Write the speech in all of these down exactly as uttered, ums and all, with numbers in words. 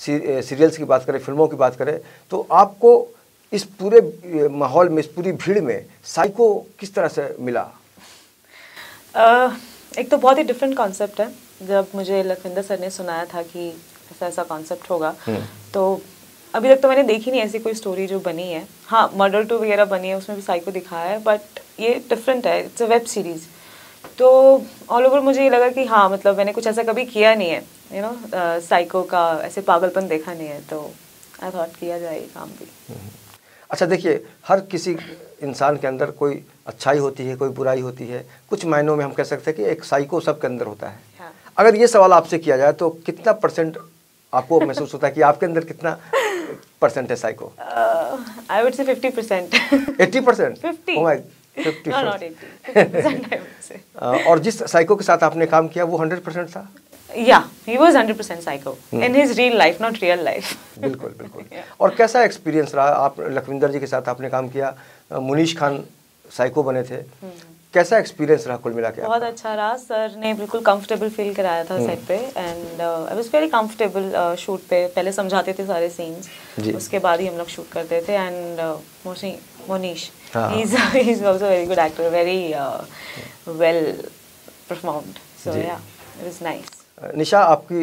Serials की बात करें, फिल्मों की बात करें, तो आपको इस पूरे माहौल में, इस पूरी भीड़ में साइको किस तरह से मिला? uh, एक तो बहुत ही डिफरेंट कॉन्सेप्ट है। जब मुझे लखविंदर सर ने सुनाया था कि ऐसा ऐसा कॉन्सेप्ट होगा, तो अभी तक तो मैंने देखी नहीं ऐसी कोई स्टोरी जो बनी है। हाँ, मर्डर टू वगैरह बनी है, उसमें भी साइको दिखाया है, बट ये डिफरेंट है, इट्स अ वेब सीरीज़। तो ऑल ओवर मुझे ये लगा कि हाँ, मतलब मैंने कुछ ऐसा कभी किया नहीं है, यू नो, साइको का ऐसे पागलपन देखा नहीं है, तो आई थॉट किया जाए ये काम भी। अच्छा देखिए, हर किसी इंसान के अंदर कोई अच्छाई होती है, कोई बुराई होती है। कुछ मायनों में हम कह सकते हैं कि एक साइको सबके अंदर होता है। हाँ। अगर ये सवाल आपसे किया जाए तो कितना परसेंट आपको महसूस होता है कि आपके अंदर कितना परसेंट है psycho? I would say fifty percent. Eighty percent? Fifty? Oh my, fifty no not eighty, fifty percent I would say. और जिस साइको के साथ आपने काम किया वो हंड्रेड परसेंट था? या he was hundred percent psycho in his real life, not real life. बिल्कुल बिल्कुल। और कैसा एक्सपीरियंस रहा? आप लखविंदर जी के साथ आपने काम किया, मुनीश खान साइको बने थे, कैसा एक्सपीरियंस रहा कुल मिला के? बहुत अच्छा रहा। सर ने बिल्कुल कंफर्टेबल फील कराया था सेट पे, and I was very comfortable shoot पे। पहले समझाते थे सारे सीन्स, उसके बाद ही हम लोग शूट करते थे। And mostly Monish, he is he is also very good actor, very well performed, so yeah it was nice. निशा,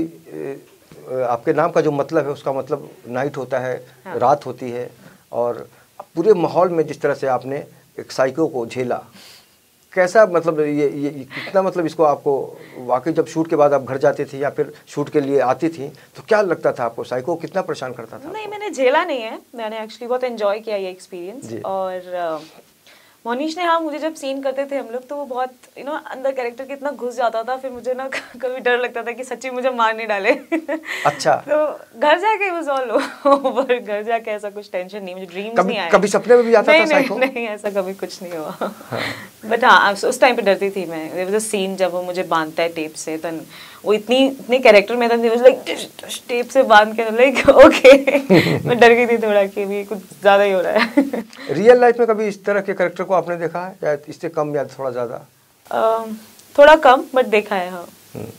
आपकी आपके नाम का जो मतलब है उसका मतलब नाइट होता है, हाँ। रात होती है, और पूरे माहौल में जिस तरह से आपने एक साइको को झेला, कैसा मतलब ये, ये कितना मतलब इसको आपको वाकई जब शूट के बाद आप घर जाती थी या फिर शूट के लिए आती थी तो क्या लगता था आपको? साइको कितना परेशान करता था? नहीं, मैंने झेला नहीं है, मैंने एक्चुअली बहुत एंजॉय किया ये एक्सपीरियंस। और मोनीश ने, हाँ, मुझे जब सीन करते थे हम लोग तो वो बहुत यू नो अंदर कैरेक्टर के इतना घुस जाता था, फिर मुझे ना कभी डर लगता था कि सच्ची मुझे मार नहीं डाले। अच्छा। तो घर जाके वाज ऑल ओवर, घर जाके ऐसा कुछ टेंशन नहीं, मुझे ड्रीम्स नहीं आए। कभी सपने में भी आता था साइको? नहीं, नहीं, ऐसा कभी कुछ नहीं हुआ। बट हाँ, उस टाइम पे डरती थी मैं। देयर वाज अ सीन जब वो मुझे बांधता है टेप से, तो वो इतनी इतने कैरेक्टर में था, लाइक टेप से बांध के, लाइक ओके। मैं डर गई थी थोड़ा कि भी कुछ ज्यादा ही हो रहा है। रियल लाइफ में कभी इस तरह के कैरेक्टर को आपने देखा है, या इससे कम या थोड़ा ज्यादा? uh, थोड़ा कम, बट देखा है, हाँ।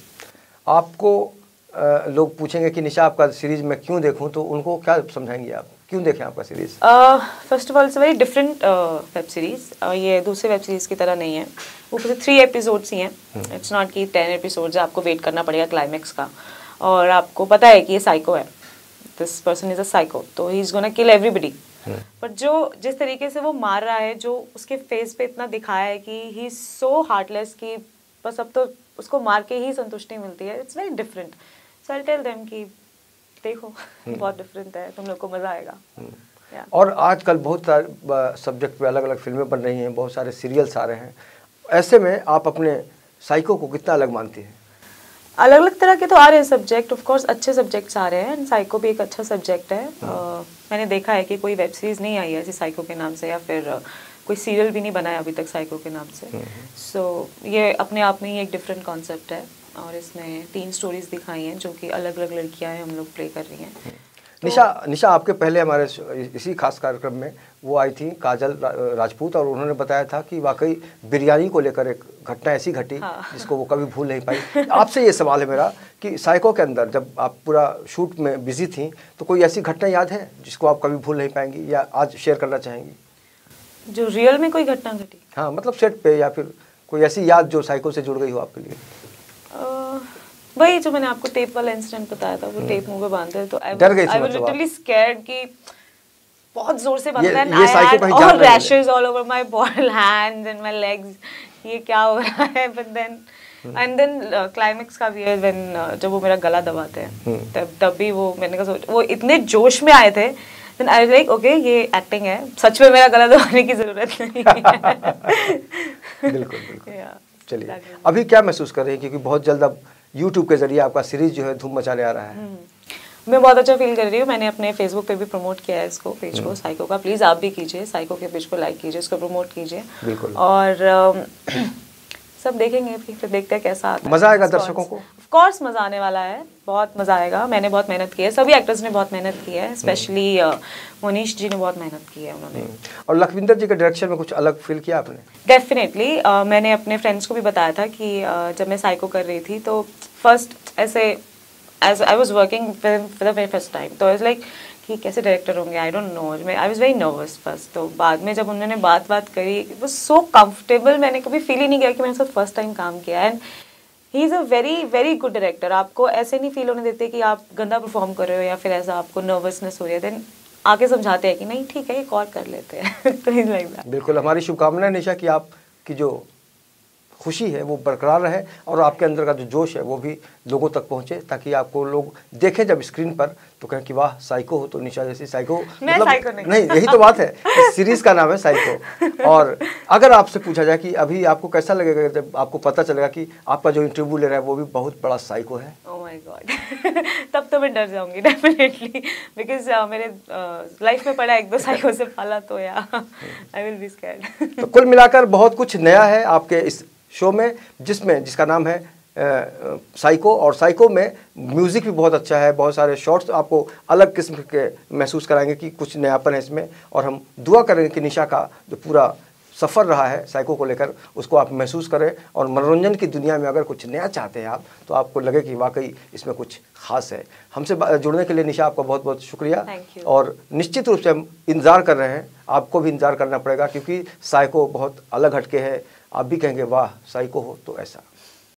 आपको आ, लोग पूछेंगे कि निशा आपका सीरीज मैं क्यों देखूं, तो उनको क्या समझाएंगे आप, क्यों देखें आपका series? First of all it's very different web series. ये दूसरे वेब सीरीज की तरह नहीं है। वो पूरे थ्री एपिसोड्स ही हैं, इट्स नॉट कि टेन एपिसोड्स है, आपको वेट करना पड़ेगा क्लाइमैक्स का। और आपको पता है कि ये साइको है, this person is a psycho, तो he is gonna kill everybody. But जो जिस तरीके से वो मार रहा है, जो उसके फेस पे इतना दिखाया है कि ही इज सो हार्टलेस कि बस अब तो उसको मार के ही संतुष्टि मिलती है, it's very different. So I tell them कि देखो, बहुत डिफरेंट है, तुम लोग को मजा आएगा। yeah. और आजकल बहुत सारे सब्जेक्ट पे अलग अलग फिल्में बन रही हैं, बहुत सारे सीरियल्स आ रहे हैं, ऐसे में आप अपने साइको को कितना अलग मानती हैं? अलग अलग तरह के तो आ रहे हैं सब्जेक्ट, ऑफ कोर्स अच्छे सब्जेक्ट्स आ रहे हैं, एंड साइको भी एक अच्छा सब्जेक्ट है। uh, मैंने देखा है कि कोई वेब सीरीज नहीं आई है ऐसी साइको के नाम से, या फिर uh, कोई सीरियल भी नहीं बनाया अभी तक साइको के नाम से। सो so, ये अपने आप में ही एक डिफरेंट कॉन्सेप्ट है, और इसमें तीन स्टोरीज दिखाई हैं जो कि अलग अलग लड़कियां हैं, हम लोग प्ले कर रही हैं। तो निशा निशा आपके पहले हमारे इसी खास कार्यक्रम में वो आई थी काजल राजपूत, और उन्होंने बताया था कि वाकई बिरयानी को लेकर एक घटना ऐसी घटी, हाँ। जिसको वो कभी भूल नहीं पाई। आपसे ये सवाल है मेरा कि साइको के अंदर जब आप पूरा शूट में बिजी थी तो कोई ऐसी घटना याद है जिसको आप कभी भूल नहीं पाएंगी या आज शेयर करना चाहेंगी? जो रियल में कोई घटना घटी? हाँ, मतलब सेट पे, या फिर कोई ऐसी याद जो साइको से जुड़ गई हो आपके लिए? uh, वही जो मैंने आपको टेप वाला इंसिडेंट बताया था, वो टेप मुंह पे बांधते हैं तो आई वाज लिटरली स्कैर्ड कि बहुत जोर से बांधता है, I had all rashes all over my body, hands and my legs, ये क्या हो रहा है। But then and then climax का भी है, व्हेन जब वो मेरा गला दबाते हैं, तब तब भी वो मैंने कहा वो इतने जोश में आए थे, then I was like okay ये एक्टिंग है, सच में मेरा गला दबाने की जरूरत नहीं है। बिल्कुल बिल्कुल। चलिए, अभी क्या महसूस कर रही हैं, क्योंकि बहुत जल्द अब यूट्यूब के जरिए आपका सीरीज जो है धूम मचाने आ रहा है? मैं बहुत अच्छा फील कर रही हूँ। मैंने अपने फेसबुक पे भी प्रमोट किया है इसको, पेज को, साइको का। प्लीज़ आप भी कीजिए, साइको के पेज को लाइक कीजिए, इसको प्रमोट कीजिए। बिल्कुल। और सब देखेंगे, फिर देखते हैं कैसा आता है। मज़ा आएगा दर्शकों को? ऑफ कोर्स मज़ा आने वाला है, बहुत मज़ा आएगा। मैंने बहुत मेहनत की है, सभी एक्टर्स ने बहुत मेहनत की है, स्पेशली मोनीश जी ने बहुत मेहनत की है उन्होंने। और लखविंदर जी के डायरेक्शन में कुछ अलग फील किया आपने? डेफिनेटली। uh, मैंने अपने फ्रेंड्स को भी बताया था कि uh, जब मैं साइको कर रही थी तो फर्स्ट ऐसे as I was working for the very first time, तो आई वाज लाइक कि कैसे डायरेक्टर होंगे, आई डोंट नो, मैं I was very nervous first. तो बाद में जब उन्होंने बात बात करी, इट वाज सो कंफर्टेबल, मैंने कभी फील ही नहीं किया कि मैंने साथ फर्स्ट टाइम काम किया। And he is a very very good director. आपको ऐसे नहीं फील होने देते कि आप गंदा परफॉर्म कर रहे हो या फिर ऐसा आपको नर्वसनेस हो रही है, देन आके समझाते हैं कि नहीं ठीक है, एक और कर लेते हैं। तो इज लाइक दैट। बिल्कुल, हमारी शुभकामनाएं निशा कि आपकी जो खुशी है वो बरकरार रहे और आपके अंदर का जो जोश है वो भी लोगों तक पहुंचे, ताकि आपको लोग देखें जब स्क्रीन पर तो कहें कि वाह साइको हो तो निशा जैसी साइको। मैं मतलब साइको नहीं, नहीं, यही तो बात है, इस सीरीज का नाम है साइको। और अगर आपसे पूछा जाए कि अभी आपको कैसा लगेगा जब आपको पता चलेगा कि आपका जो इंटरव्यू ले रहा है वो भी बहुत बड़ा साइको है? ओह माय गॉड, तब तो मैं डर जाऊंगी डेफिनेटली, बिकॉज uh, मेरे लाइफ uh, में पड़ा एक दो साइको से पाला, तो या आई विल बी स्कैर्ड। तो कुल मिलाकर बहुत कुछ नया है आपके इस शो में, जिसमें जिसका नाम है साइको, और साइको में म्यूज़िक भी बहुत अच्छा है, बहुत सारे शॉट्स आपको अलग किस्म के महसूस कराएंगे कि कुछ नयापन है इसमें। और हम दुआ करेंगे कि निशा का जो पूरा सफ़र रहा है साइको को लेकर उसको आप महसूस करें, और मनोरंजन की दुनिया में अगर कुछ नया चाहते हैं आप तो आपको लगे कि वाकई इसमें कुछ खास है। हमसे जुड़ने के लिए निशा आपका बहुत बहुत शुक्रिया, और निश्चित रूप से हम इंतज़ार कर रहे हैं, आपको भी इंतज़ार करना पड़ेगा क्योंकि साइको बहुत अलग हटके है। आप भी कहेंगे वाह साइको हो तो ऐसा।